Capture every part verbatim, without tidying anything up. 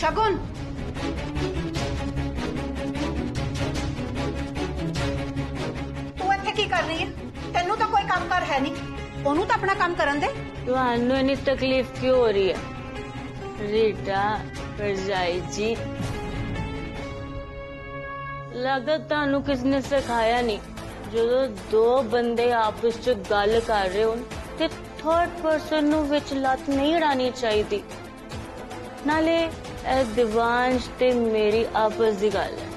शगुन तू इत्थे की कर रही है? तेनू तो कोई काम कर है नहीं, ओनू तो अपना काम करन दे। तुहानू इन्नी तकलीफ क्यों हो रही है रीटा भरजाई जी? लगता तुहानू किसने सिखाया नहीं, जो दो बंदे आपस च गल कर रहे हो ते थर्ड पर्सन नू विच लत नहीं अड़ानी चाहिए। नाले ए दिवांश ते मेरी आपस दी गल है।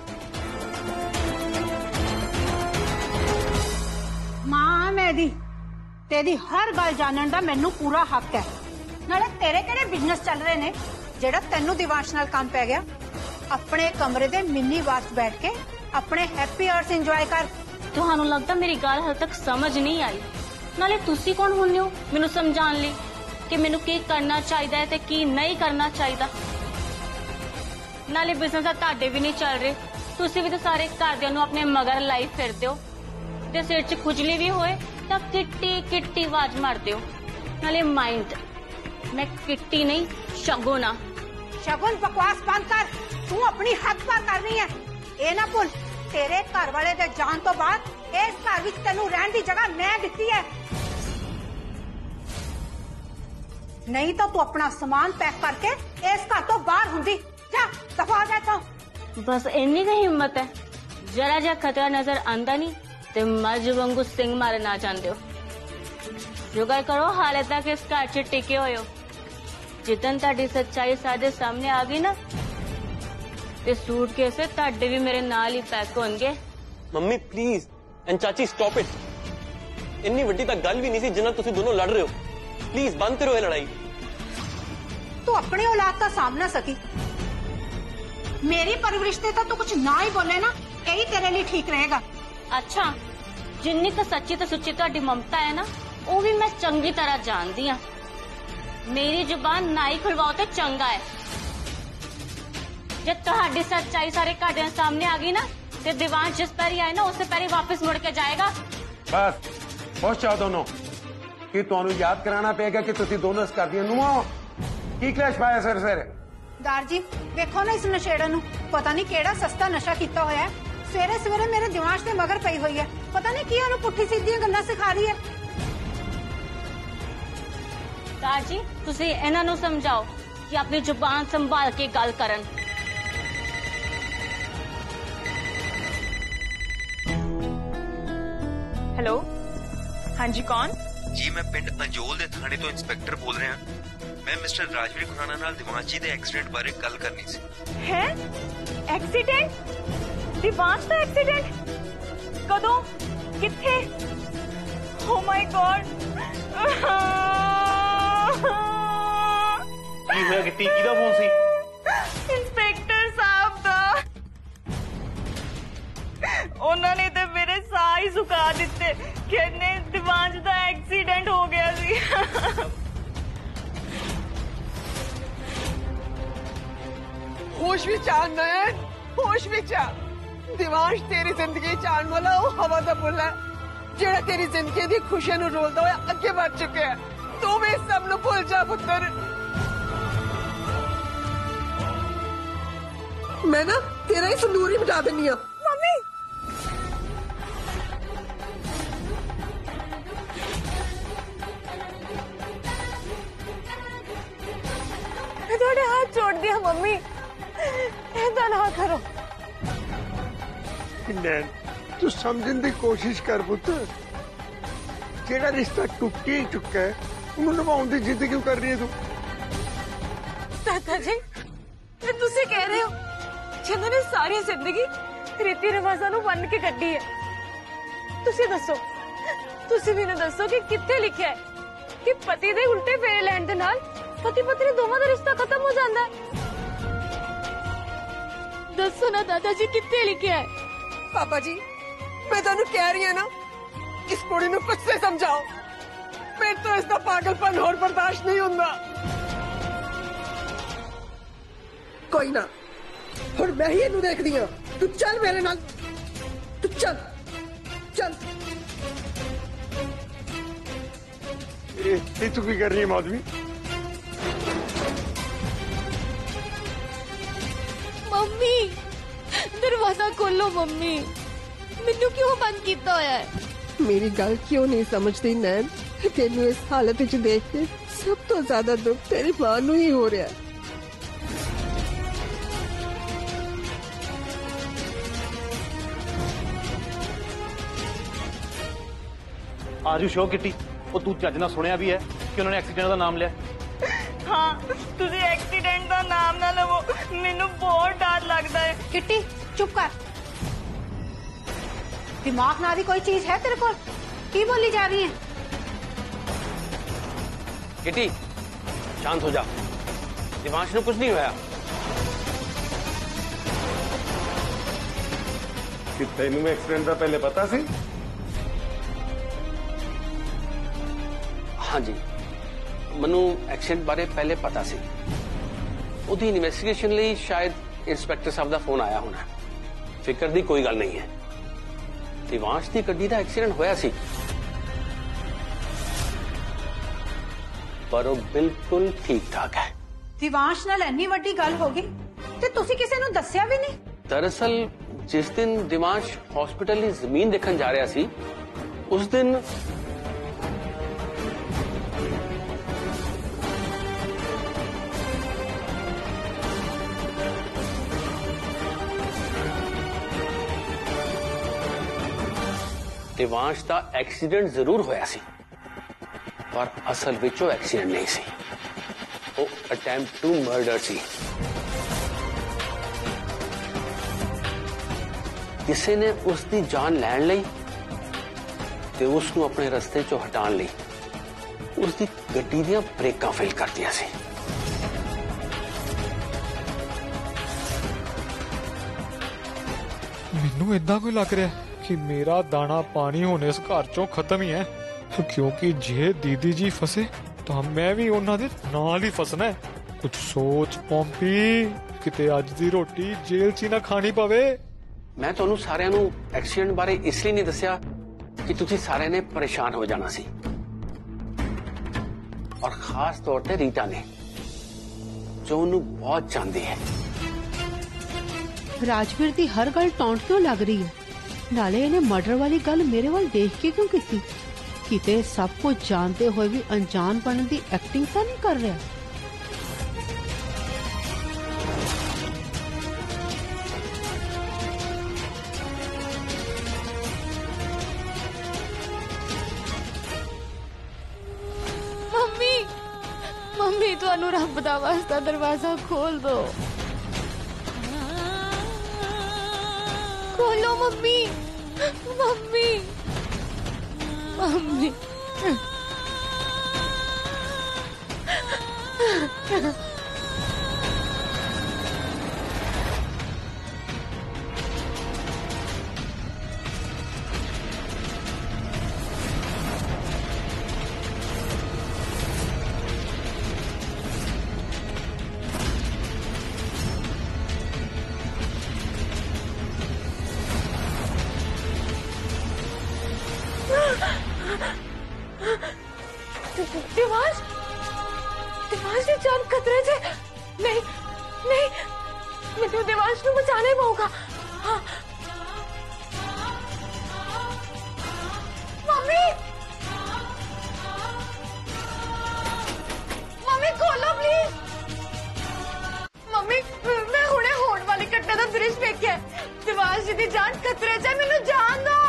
मां मेरी तेरी हर गल जानन दा मैनू पूरा हक है। नाले तेरे केड़े बिजनेस चल रहे ने जेड़ा तेनू दिवांश नाल काम पै गया? अपने कमरे दे मिनी बार बैठ के अपने हैप्पी आवर्स एंजॉय कर। तुहानू लगता मेरी गल हाल तक समझ नहीं आई? नाले तुसी कौन हुंदे हो मैनू समझाने लई कि मैनू की करना चाहिए है ते की नहीं करना चाहिए? नाले बिजनेस ताडे भी नहीं चल रहे, तुसी भी तो सारे घरदियां नू अपने मगर लाई फिरदे हो ते सिर च खुजली भी होए तां किट्टी किट्टी आवाज मारदे हो। नाले माइंड मैं किट्टी नहीं शगुन आ। शगुन बकवास बंद कर, तू अपनी हद पार कर रही है। ए ना भुल तेरे घर वाले दे जान तो बाद इस घर विच तेनू रहन दी जगह मैं दित्ती है, नहीं तो तू अपना सामान पैक करके इस घर तो बाहर हुंदी। जा दफा जा तो। बस इन्नी की हिम्मत है? जरा जा खतरा नजर आंदा नहीं ते मर्ज वांगू सिंह मारन आ जांदे हो। शुक्र करो हाले तक इस घर च टिके हुए हो। जिदन ताड़ी सच्चाई साडे सामने आ गई ना ते सूट केसे ताड़े भी मेरे नाल ही पैक होंगे। मम्मी प्लीज एंड चाची स्टॉप इट। इन्नी वड्डी तां गल भी नहीं सी जिन्ना तुसी दोनों लड़ रहे हो। प्लीज बंद करो ये लड़ाई। तू अपनी औलाद का सामना सकी, मेरी परवरिश ते तो तू कुछ ना ही बोले ना, यही तेरे लिए ठीक रहेगा। अच्छा जिन्नी तो सच्ची तो सुच्ची ताड़ी ममता है ना, वो भी मैं चंगी तरह जानती हाँ। मेरी जुबान ना ही खुलवाओ तो चंगा है। जब तुहाडी सच्चाई सारे घरदियां सामने आ गई ना ते दिवांश जिस पैरी आए ना उससे पैरी वापस मुड़ के जाएगा। बस खुश जाओ दोनों कि तुहानू याद कराना पेगा कि तुसी दोनों इस घर दियां नूहां हो। की क्लैश पाया सिर सिर? दार जी देखो ना इस नशेड़े नू, पता नहीं केड़ा सस्ता नशा किया होया है। सवेरे सवेरे मेरे दिमाग से मगर पई हुई है, पता नहीं की ओनू पुट्ठी सीधी गल्लां सिखा रही है। दार जी तुसी इन्हां नू समझाओ कि अपनी जुबान संभाल के गल करन। हेलो हाँ जी कौन? जी मैं पिंड अंजोल दे थाने तो इंस्पेक्टर बोल रहा। मैं मिस्टर राजवीर खुराना नाल दिवांश जी दे एक्सीडेंट बारे गल करनी सी। है एक्सीडेंट? दिवांश दा एक्सीडेंट? कदों? किथे? Oh my god. की होया किट्टी? किहदा फोन सी? इंस्पेक्टर साहब दा। उन्होंने तो मेरे साह ही सुखा दिते, कहने दिवांश दा एक्सीडेंट हो गया सी। होश विच आ नयन, होश विच आ। दिवांश तेरी जिंदगी च आने वाला वो हवा दा पुल है जेड़ा तेरी जिंदगी दी खुशियां नू रोलदा होया अगे बढ़ चुके है। तू भी सब नू भुल जा पुत्तर। मैं ना तेरा ही संदूर ही मिटा देनी आ। मम्मी मैं थोड़े हाथ छोड़ दिया मम्मी, ऐसा ना करो। नैन तू समझने की कोशिश कर पुत्र, जेड़ा रिश्ता टूट ही चुका है उन्होंने निभाने की जिद क्यों कर रही है तू? दादा जी तुसी कह रहे हो जिन्होंने सारी जिंदगी रीति रिवाजा नू बन के कड्डी है। तुसी दसो, तुसी भी दसो कि कित्थे लिखा है कि पति दे उल्टे फेरे लैण दे नाल पति पत्नी दोवां दा रिश्ता खत्म हो जाता है? दसो ना दादाजी कित्थे लिखा है? पापा जी मैं तुहानू कह रही है ना, इस कुड़ी नू कुछ से समझाओ। मेरे तो इसका पागलपन और बर्दाश्त नहीं हुंदा। कोई ना हुण मैं ही इनू देखदी हां। तू चल मेरे नाल, तू चल चल। ये तू की कर रही है मौदवी? ਮੰਮੀ ਦਰਵਾਜ਼ਾ ਖੋਲੋ ਮੰਮੀ ਮੈਨੂੰ ਕਿਉਂ ਬੰਦ ਕੀਤਾ ਹੋਇਆ ਹੈ मेरी गल क्यों नहीं समझती नैन तेनू इस हालत च देख के सब तो ज्यादा दुख तेरी मां नू ही हो रहा है आर यू श्योर किटी ਉਹ ਤੂੰ ਚੱਜ ਨਾਲ ਸੁਣਿਆ ਵੀ ਹੈ ਕਿ ਉਹਨਾਂ ਨੇ ਐਕਸੀਡੈਂਟ ਦਾ ਨਾਮ ਲਿਆ ਹਾਂ ਤੁਸੀਂ ਐਕਸੀਡੈਂਟ ਦਾ ਨਾਮ ਨਾ ਲਵੋ ਮੈਨੂੰ ਬਹੁਤ ਡਰ ਲੱਗਦਾ ਹੈ किट्टी चुप कर दिमाग ना दी कोई चीज है तेरे को की बोली जा रही है किटी शांत हो जा दिमाग ने कुछ नहीं होया कि तेनू एक्सीडेंट का पहले पता सी हाँ जी मनु एक्सीडेंट बारे पहले पता सी ਉਹਦੀ ਇਨਵੈਸਟੀਗੇਸ਼ਨ ਲਈ ਸ਼ਾਇਦ ਇੰਸਪੈਕਟਰ ਸਾਹਿਬ ਦਾ ਫੋਨ ਆਇਆ ਹੋਣਾ ਫਿਕਰ ਦੀ ਕੋਈ ਗੱਲ ਨਹੀਂ ਹੈ ਦਿਵਾਂਸ਼ ਦੀ ਗੱਡੀ ਦਾ ਐਕਸੀਡੈਂਟ ਹੋਇਆ ਸੀ ਪਰ ਉਹ ਬਿਲਕੁਲ ਠੀਕ ਠਾਕ ਹੈ दिवांश नाल इन्नी वड्डी गल हो गई ते तुसी किसी नू दस्सिया भी नहीं दरअसल जिस दिन दिवांश हॉस्पिटल की जमीन देखने जा रहा सी उस दिन दिवांश का एक्सीडेंट जरूर होया सी पर असल विच वो एक्सीडेंट नहीं सी वो अटैम्प्ट टू मर्डर सी किसी ने उसकी जान लैन लई ते उसनू अपने रस्ते चो हटान लई उसकी गड्डी दियां ब्रेकां फेल कर दियां सी ਮੈਨੂੰ ਇਦਾਂ ਕੋਈ ਲੱਗ ਰਿਹਾ ਕਿ ਮੇਰਾ ਦਾਣਾ ਪਾਣੀ ਹੁਣ ਇਸ ਘਰ ਚੋਂ ਖਤਮ ਹੀ ਹੈ ਕਿਉਂਕਿ ਜੇ ਦੀਦੀ ਜੀ ਫਸੇ ਤਾਂ ਮੈਂ ਵੀ ਉਹਨਾਂ ਦੇ ਨਾਲ ਹੀ ਫਸਣਾ ਹੈ ਕੁਝ ਸੋਚ ਪੌਂਪੀ ਕਿਤੇ ਅੱਜ ਦੀ ਰੋਟੀ ਜੇਲ੍ਹ 'ਚ ਹੀ ਨਾ ਖਾਣੀ ਪਵੇ मैं तुहानू सारिਆਂ ਨੂੰ एक्सीडेंट बारे इसलिए नहीं दस्या कि तुसी सारिਆਂ ने परेशान हो जाना सी और खास तौर पे रीटा ने जो उन्हें बहुत चाहती है राजवीर दी हर गल टौंट क्यों लग रही है नाले इन्हें मर्डर वाली गल मेरे वाल देख के क्यों की किते सब कुछ जानते हुए भी अनजान बनने दी एक्टिंग तो नहीं कर रहा ਮੰਮੀ ਮੰਮੀ ਤੁਹਾਨੂੰ ਰੱਬ ਦਾ ਵਾਸਤਾ ਦਰਵਾਜ਼ਾ ਖੋਲ ਦੋ ਖੋਲੋ mummy mummy mummy Divash Divash की जान खतरे से नहीं नहीं मुझे दिवाश को बचाना ही पड़ेगा हाँ। मम्मी मम्मी खोलो प्लीज मम्मी मैं हुणे होने वाली घटना का दृश्य देखिया दिवाश जी की जान खतरे से मैनू जान दो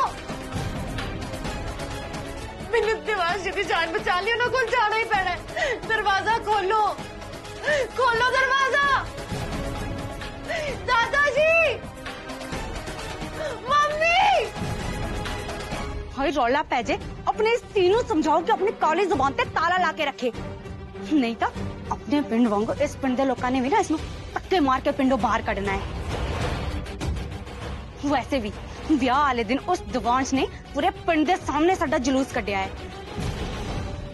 मैनू दिवाश जी की जान बचा ली उन्होंने को जाना ही पैना है दरवाजा खोलो खोलो दरवाजा दादाजी मम्मी हाय रौला पै जे अपने इस तीनों समझाओ कि अपनी काली जुबान ते ताला ला के रखे नहीं तो अपने पिंड वांगू इस पिंड दे लोकां ने भी ना इसमें पक्के मार के पिंडों बाहर कढ़ना है वैसे भी ब्याह वाले दिन उस दिवांश ने पूरे पिंड दे सामने साडा जुलूस कढ़िया है